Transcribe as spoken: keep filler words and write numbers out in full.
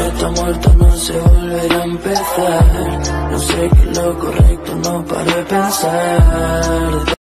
está muerto no se volverá a empezar. No sé qué es lo correcto, no paré de pensar.